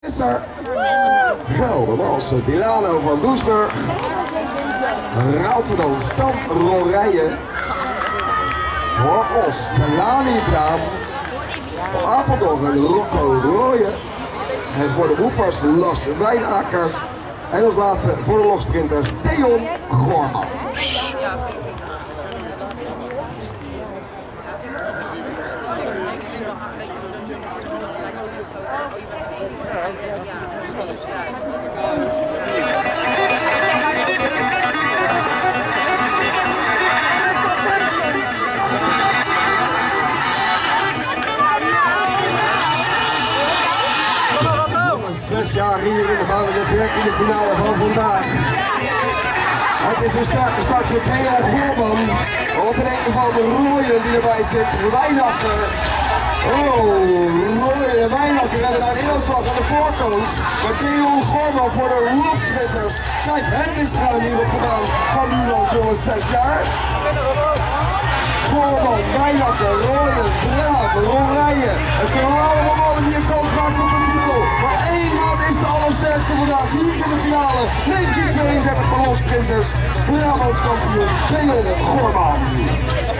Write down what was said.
Geldermalsen, Dilano van Doesburg. Rotterdam, Stam Lorije. Voor Os, Pelani Braam. Van Apeldoorn en Rocco Rooyen. En voor de roepers Lasse Wijnaker. En als laatste voor de logsprinters Theon Gorman. Zes jaar hier in de Baden-Werk in de finale van vandaag. Het is een sterke start voor Theo Gorman. Wat te denken van de Rooyen die erbij zit, Wijnakker. Rooyen en Wijnakker hebben daar een inhaalslag aan de voorkant. Maar Theo Gorman voor de logsprinters. Kijk, het is schuin hier op de baan van Nuland, jongens, 6 jaar. Gorman, Wijnakker, Rooyen, Braam, Lorije. Het zijn allemaal mannen die een kans maken op een titel. Maar één man is de allersterkste vandaag hier in de finale. 1932 van lossprinters. Brabants kampioen Theo Gorman.